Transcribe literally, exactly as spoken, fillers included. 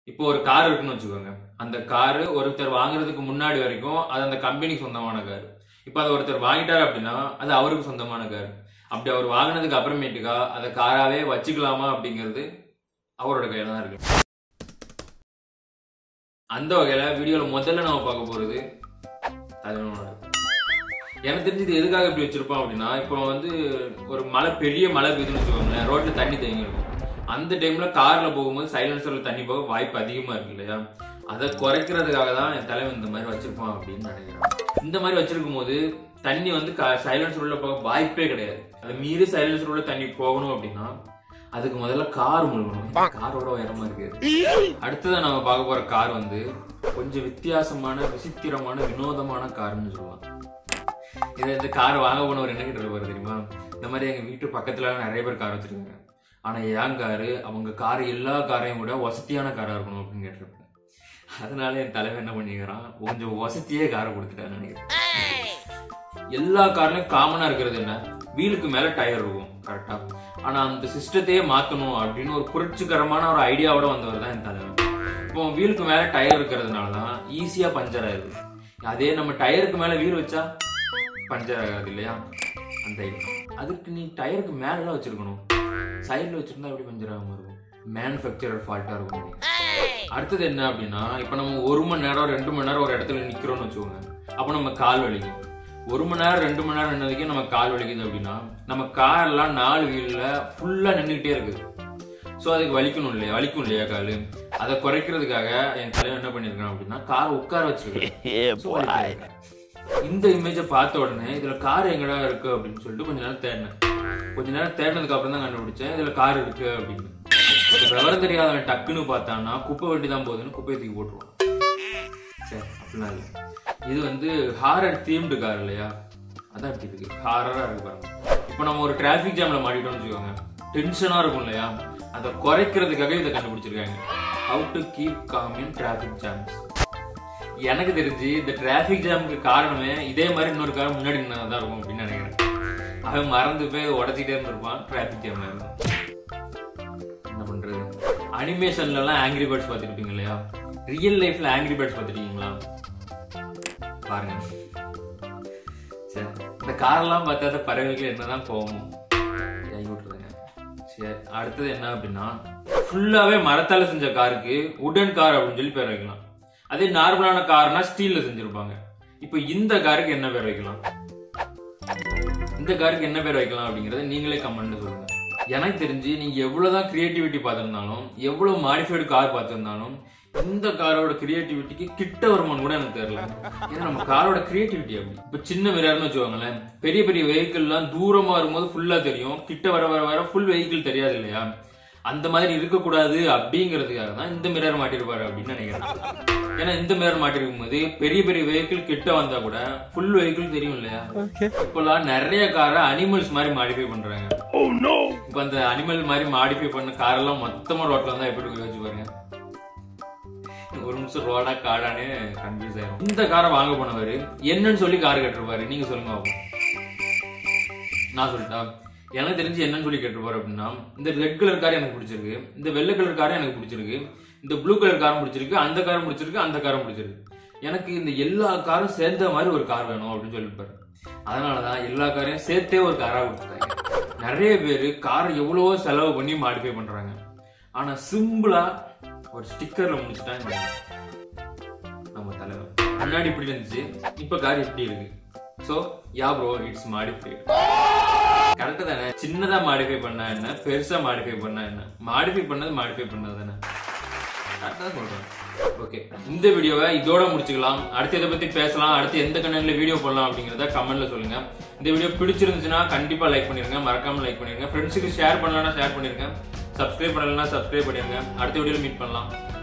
இப்போ ஒரு கார் இருக்குன்னு வச்சுக்கோங்க. அந்த காரு ஒருத்தர் வாங்குறதுக்கு முன்னாடி வரைக்கும் அது அந்த கம்பெனிக்கு சொந்தமான கார். இப்போ அதை ஒருத்தர் வாங்கிட்டாரு அப்படின்னா அது அவருக்கு சொந்தமான கார். அப்படி அவர் வாங்கினதுக்கு அப்புறமேட்டுக்கா அதை காராவே வச்சுக்கலாமா அப்படிங்கிறது அவரோட கையில தான் இருக்கு. அந்த வகையில வீடியோல முதல்ல நம்ம பார்க்க போறது தலைவனோட. எனக்கு தெரிஞ்சது எதுக்காக இப்படி வச்சிருப்போம் அப்படின்னா, இப்போ வந்து ஒரு மழை பெரிய மழை பெய்யுதுன்னு வச்சுக்கோங்களேன், ரோட்ல தண்ணி தேங்கி இருக்கும். அந்த டைம்ல கார்ல போகும்போது சைலன்சர்ல தண்ணி போக வாய்ப்பு அதிகமா இருக்கு இல்லையா? அதை குறைக்கிறதுக்காக தான் என் தலைவன் இந்த மாதிரி வச்சிருப்பான் அப்படின்னு நினைக்கிறேன். இந்த மாதிரி வச்சிருக்கும் போது தண்ணி வந்து சைலன்சர் உள்ள போக வாய்ப்பே கிடையாது. அதை மீறி சைலன்சர் உள்ள தண்ணி போகணும் அப்படின்னா அதுக்கு முதல்ல கார் முழுகணும். காரோட உயரமா இருக்கு. அடுத்ததான் நம்ம பார்க்க போற கார் வந்து கொஞ்சம் வித்தியாசமான, விசித்திரமான, வினோதமான கார்னு சொல்லலாம். இதை இந்த கார் வாங்க போனவர் என்ன கிட்ட இருப்பாரு தெரியுமா? இந்த மாதிரி எங்க வீட்டு பக்கத்துல நிறைய பேர் கார் வச்சிருக்காங்க, ஆனா என் காரு அவங்க கார் எல்லா காரையும் விட வசதியான காரா இருக்கணும் அப்படின்னு கேட்டிருப்பேன். அதனால என் தலைவர் என்ன பண்ணிக்கிறான், கொஞ்சம் வசதியே காரை கொடுத்துட்டான்னு நினைக்கிறேன். எல்லா கார்லயும் காமனா இருக்கிறது என்ன, வீலுக்கு மேல டயர் இருக்கும் கரெக்டா. ஆனா அந்த சிஸ்டத்தையே மாத்தணும் அப்படின்னு ஒரு புரட்சிகரமான ஒரு ஐடியாவோட வந்தவர் தான் என் தலைவர். இப்போ வீலுக்கு மேல டயர் இருக்கிறதுனாலதான் ஈஸியா பஞ்சர் ஆயிடுது. அதே நம்ம டயருக்கு மேல வீல் வச்சா பஞ்சர் ஆகாது இல்லையா? அந்த ஐடியா. அதுக்கு நீ டயருக்கு மேலாம் வச்சிருக்கணும், சைட்ல வச்சிருந்தா எப்படி பஞ்சர் ஆகாம இருக்கும்? மேனுஃபேக்சரர் ஃபால்ட்டா இருக்கும். அடுத்தது என்ன அப்படின்னா, இப்ப நம்ம ஒரு மணி நேரம் ரெண்டு மணி நேரம் ஒரு இடத்துல நிக்கிறோம்னு வச்சுக்கோங்க. அப்ப நம்ம கால் வலிக்கும். ஒரு மணி நேரம் ரெண்டு மணி நேரம் நின்னதுக்கே நம்ம கால் வலிக்குது அப்படின்னா நம்ம கார் எல்லாம் நாலு வீல்ல ஃபுல்லா நின்றுகிட்டே இருக்குது. சோ அதுக்கு வலிக்கணும் இல்லையா, வலிக்கும் இல்லையா காலு? அதை குறைக்கிறதுக்காக என் தலைவர் என்ன பண்ணிருக்கான் அப்படின்னா கார் உட்கார வச்சிருக்கேன். இந்த இமேஜை பார்த்த உடனே இதுல கார் எங்கடா இருக்கு அப்படின்னு சொல்லிட்டு கொஞ்ச நேரம் தேடினேன். கொஞ்ச நேரம் தேடினதுக்கு அப்புறம் தான் கண்டுபிடிச்சேன் இதுல கார் இருக்கு அப்படின்னு. விவரம் தெரியாதவன் டக்குன்னு பார்த்தான்னா குப்பை வெட்டி தான் போகுதுன்னு குப்பையை தூக்கி போட்டுருவான். சரி, அப்படிலாம் இல்லை. இது வந்து ஹாரர் தீம்டு கார் இல்லையா? அதான் இப்படி இருக்கு, ஹாரரா இருக்கு பாருங்க. இப்போ நம்ம ஒரு டிராபிக் ஜாம்ல மாட்டிட்டோம்னு வச்சுக்கோங்க, டென்ஷனா இருக்கும் இல்லையா? அதை குறைக்கிறதுக்காக இதை கண்டுபிடிச்சிருக்காங்க. How to keep calm in traffic jams. எனக்கு தெரிஞ்சு இந்த டிராபிக் ஜாமுக்கு காரணமே இதே மாதிரி இன்னொரு கார் முன்னாடி நின்னதான் இருக்கும் அப்படின்னு நினைக்கிறேன். அவன் மறந்து போய் உடச்சிட்டே இருந்திருப்பான், டிராபிக் ஜாம்ல இருக்கும். என்ன பண்றது? அனிமேஷன்ல எல்லாம் ஆங்கிரி பேர்ட்ஸ் பார்த்துருப்பீங்க இல்லையா? ரியல் லைஃப்ல ஆங்கிரி பேர்ட்ஸ் பார்த்துருக்கீங்களா? பாருங்க. சரி, இந்த காரெல்லாம் பார்த்தாத பறவைகள் என்னதான் போகும் விட்டுருங்க. சரி, அடுத்தது என்ன அப்படின்னா, ஃபுல்லாவே மரத்தால செஞ்ச காருக்கு உடன் கார் அப்படின்னு சொல்லி பேர் வைக்கலாம். அதே நார்மலான கார்னா ஸ்டீல்ல செஞ்சிருப்பாங்க. இப்ப இந்த காருக்கு என்ன பேர் வைக்கலாம், இந்த காருக்கு என்ன பேர் வைக்கலாம் அப்படிங்கறத நீங்களே கமெண்ட்ல சொல்லுங்க. எனக்கு தெரிஞ்சு நீங்க எவ்வளவுதான் கிரியேட்டிவிட்டி பார்த்திருந்தாலும், எவ்வளவு மாடிஃபைடு கார் பார்த்திருந்தாலும், இந்த காரோட கிரியேட்டிவிட்டிக்கு கிட்ட வருமானு கூட எனக்கு தெரியல. ஏன்னா நம்ம காரோட கிரியேட்டிவிட்டி அப்படி. இப்ப சின்ன மிரர்னு வச்சுக்கோங்களேன், பெரிய பெரிய வெஹிக்கிள் எல்லாம் தூரமா வரும்போது ஃபுல்லா தெரியும், கிட்ட வர வர வர ஃபுல் வெஹிக்கிள் தெரியாது இல்லையா? அந்த மாதிரி இருக்கக்கூடாது அப்படிங்கிறதுக்காக தான் இந்த மிரர் மாட்டிருப்பாரு அப்படின்னு நினைக்கிறேன். ஏன்னா இந்த மிரர் மாட்டிருக்கும் போது பெரிய பெரிய வெஹிக்கிள் கிட்ட வந்தா கூட ஃபுல் வெஹிக்கிள் தெரியும் இல்லையா? இப்பெல்லாம் நிறைய காரை அனிமல்ஸ் மாதிரி மாடிஃபை பண்றாங்க. இப்ப அந்த அனிமல் மாதிரி மாடிஃபை பண்ண கார் எல்லாம் மொத்தமா ரோட்ல வந்தா எப்படி இருக்கு யோசிச்சு பாருங்க. ஒரு நிமிஷம் ரோடா காடானே கன்ஃபியூஸ் ஆயிரும். இந்த காரை வாங்க போனவரு என்னன்னு சொல்லி கார் கேட்டிருப்பாரு, நீங்க சொல்லுங்க பாப்போம். நான் சொல்லிட்டா? எனக்கு தெரிஞ்சு என்னன்னு சொல்லி கேட்டிருப்பாரு அப்படின்னா, இந்த ரெட் கலர் கார் எனக்கு பிடிச்சிருக்கு, இந்த வெள்ளை கலர் காரும் எனக்கு பிடிச்சிருக்கு, இந்த ப்ளூ கலர் காரும் பிடிச்சிருக்கு, அந்த காரும் பிடிச்சிருக்கு, அந்த காரும் பிடிச்சிருக்கு, எனக்கு இந்த எல்லா காரும் சேர்ந்த மாதிரி ஒரு கார் வேணும் அப்படின்னு சொல்லிருப்பாரு. அதனாலதான் எல்லா காரையும் சேர்த்தே ஒரு காரா கொடுத்துட்டாங்க. நிறைய பேரு காரை எவ்வளவோ செலவு பண்ணி மாடிஃபை பண்றாங்க, ஆனா சிம்பிளா ஒரு ஸ்டிக்கர்ல முடிச்சுட்டாங்க. நம்ம தலைவர் முன்னாடி இப்படி இருந்துச்சு, இப்ப கார் இப்படி இருக்கு. So ya bro, it's modified. கரெக்டா தானே? சின்னதா மாடிஃபை பண்ணா என்ன, பெருசா மாடிஃபை பண்ணா என்ன, மாடிஃபை பண்ணது மாடிஃபை பண்ணது தானே. கரெக்டா சொல்றேன். ஓகே, இந்த வீடியோவை இதோட முடிச்சுக்கலாம். அடுத்து இதை பத்தி பேசலாம், அடுத்து எந்த கண்டென்ட்ல வீடியோ போடலாம் அப்படிங்கறத கமெண்ட்ல சொல்லுங்க. இந்த வீடியோ பிடிச்சிருந்துச்சுன்னா கண்டிப்பா லைக் பண்ணிருங்க, மறக்காம லைக் பண்ணிருங்க. ஃப்ரெண்ட்ஸுக்கு ஷேர் பண்ணலன்னா ஷேர் பண்ணிருங்க, சப்ஸ்கிரைப் பண்ணலன்னா சப்ஸ்கிரைப் பண்ணிருங்க. அடுத்த வீடியோல மீட் பண்ணலாம்.